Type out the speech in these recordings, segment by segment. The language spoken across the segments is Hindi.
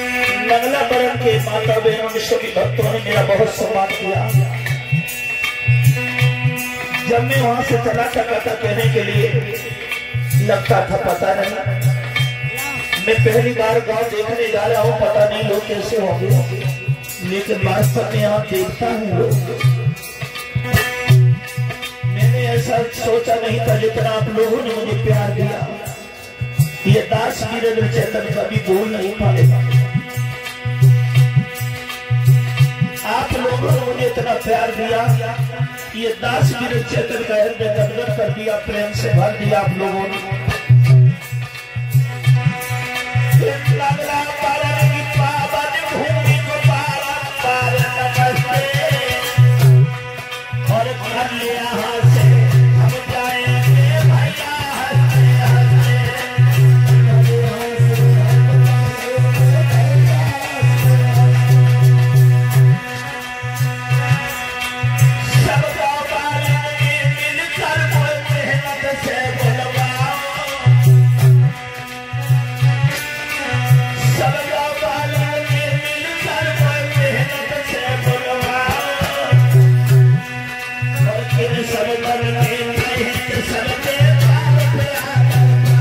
मंगला बरन के माता बहनों ने सभी भक्तों ने मेरा बहुत सम्मान किया। जब मैं वहां से चला था कथा कहने के लिए लगता था पता नहीं मैं पहली बार गांव देखने जा रहा हूँ, पता नहीं लोग कैसे होंगे, लेकिन वास्तव में यहाँ देखता हूँ लोग। मैंने ऐसा सोचा नहीं था जितना आप लोगों ने मुझे प्यार दिया। ये दास वीरेंद्र चेतन कभी भूल नहीं पाएगा। आप लोगों ने मुझे इतना प्यार दिया, ये दास वीरेंद्र चेतन का हृदय गदगद कर दिया, प्रेम से भर दिया आप लोगों ने। और कर लिया हाथ से हम जाएंगे भैया हंसते सबका बालन में मिलकर मेहनत से बुलवाओ, सबका बालन में मिलकर मेहनत से बुलवाओ। और सब करने मेहनत सबके द्वार पे आता,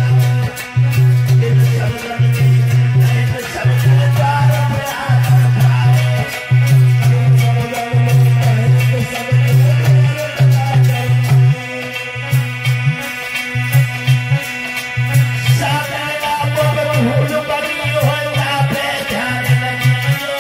इन सब करने मेहनत सबके द्वार पे आता। साधना को भूल बनी हो ना पे ध्यान लगी,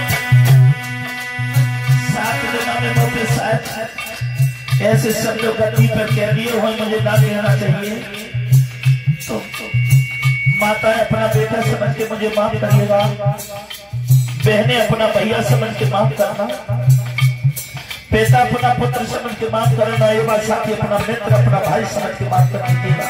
साधना में मुझे साथ ऐसे सब लोग गति पर कह दिए हो मुझे ना लेना चाहिए, तो माता अपना बेटा समझ के मुझे माफ करिएगा, बहनें अपना भैया समझ के माफ करना, बेटा अपना पुत्र समझ के माफ करना, युवा साथी अपना मित्र अपना भाई समझ के माफ कर दीजिएगा।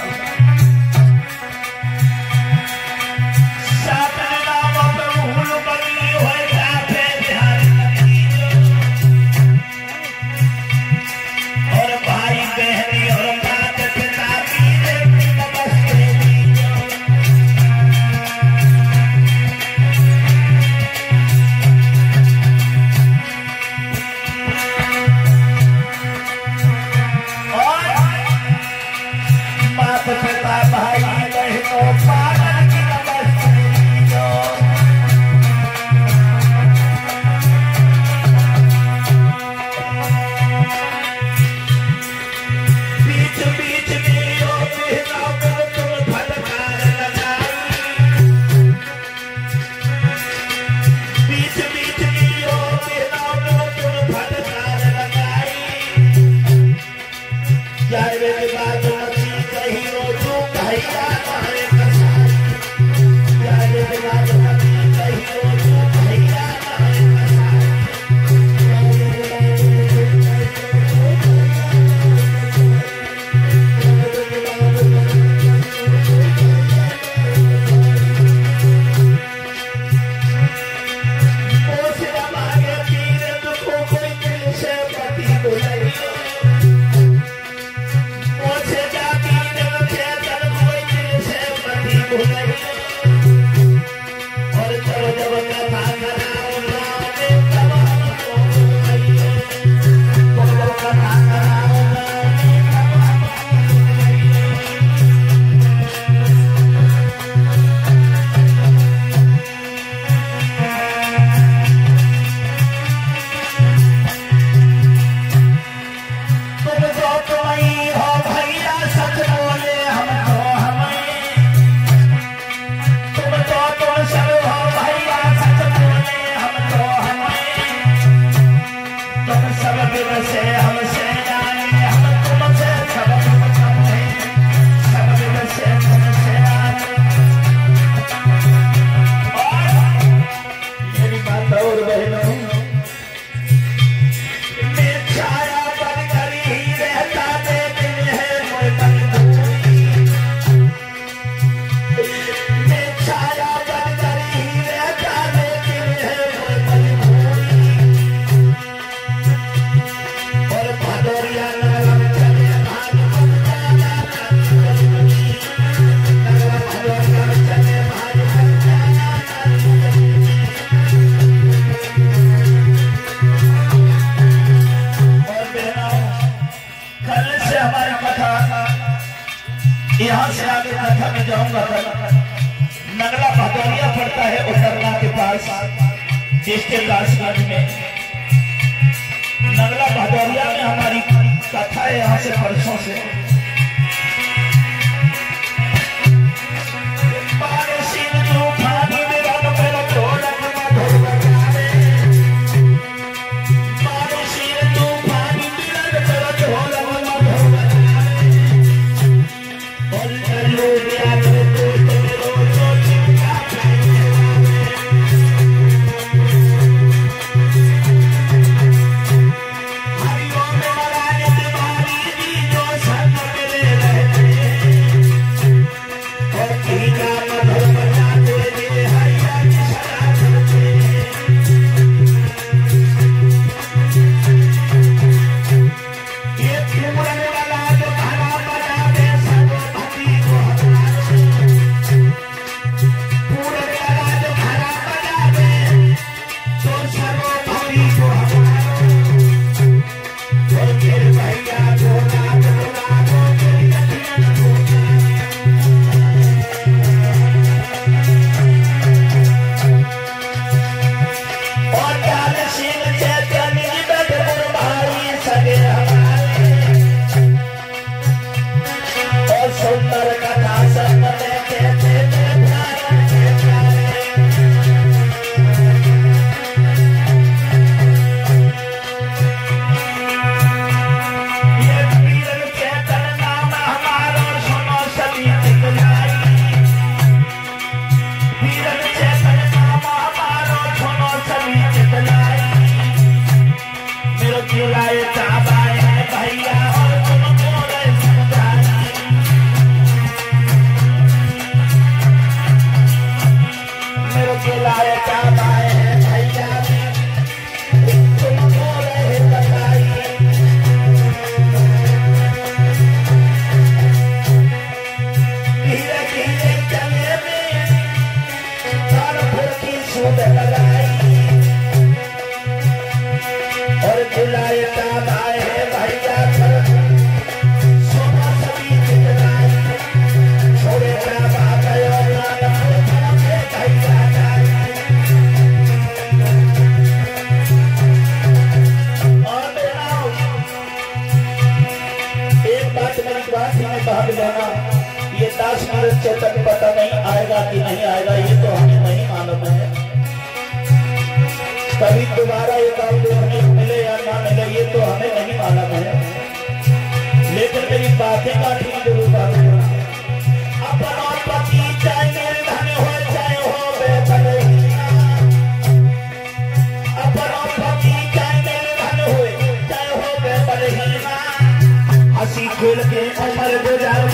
माता पास डिस्ट्रिक्ट कासगंज में नगला भदौरिया में हमारी कथा है। यहाँ से परसों से ये 10 मिनट चेतन पता नहीं आएगा कि नहीं आएगा, ये तो हमें नहीं मालूम है। कभी दोबारा एक और देखने को मिले या ना मिले ये तो हमें नहीं मालूम है, लेकिन मेरी बातें काटनी जरूर बात है। अपना पति चाहे धन हो चाहे हो बेबलहीना, अपना पति चाहे धन हो चाहे हो बेबलहीना, हंसी खेल के उम्र गुजार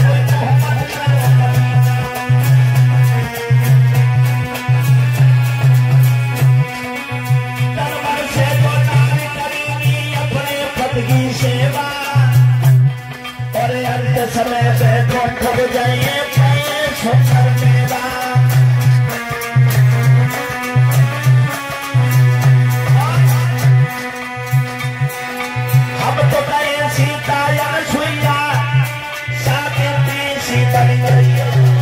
की सेवा और अंत समय पे ठग जाइए सुंदर मेवा। हम तो कहे सीता या सुइया सावित्री सी बन गई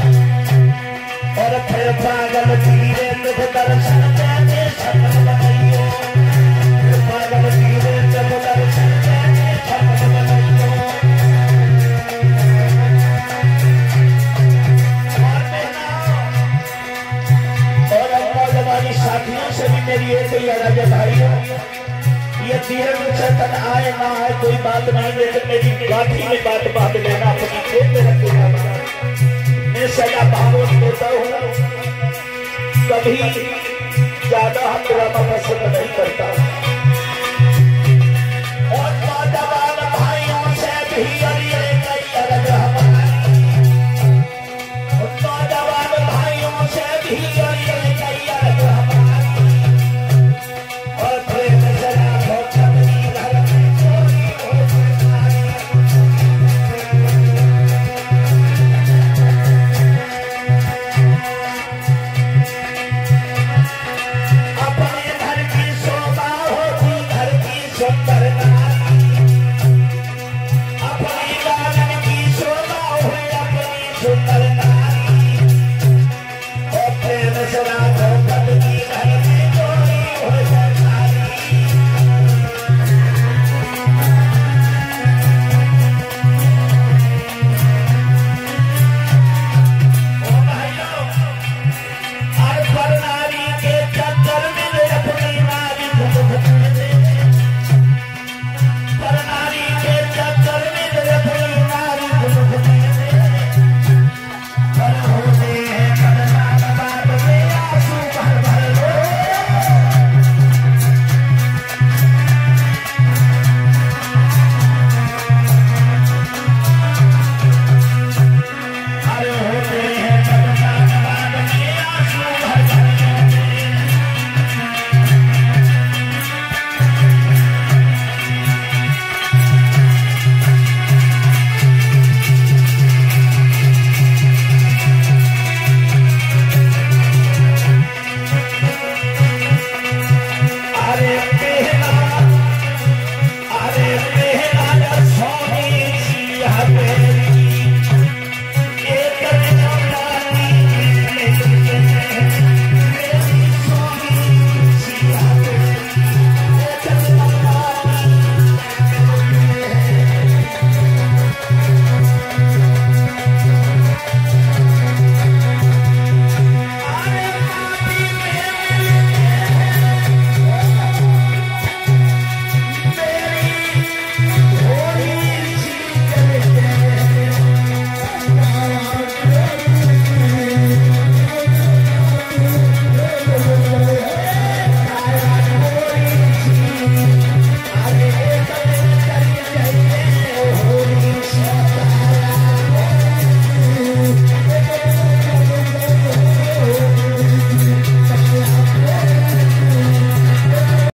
और फिर पागल धीरे दुख दर्शन देने सफल बनाइयो, फिर पागल धीरे दुख दर्शन साथियों से भी मेरी एक ही अर्ज है भाइयों, ये तीर्थ चेतन आए ना आए कोई बात नहीं, लेकिन मेरी गाठी में बात बांध लेना, अपनी जेब में रख देना। मैं सजा भावों देता हूँ, कभी ज्यादा हम ड्रामा पसंद नहीं करता,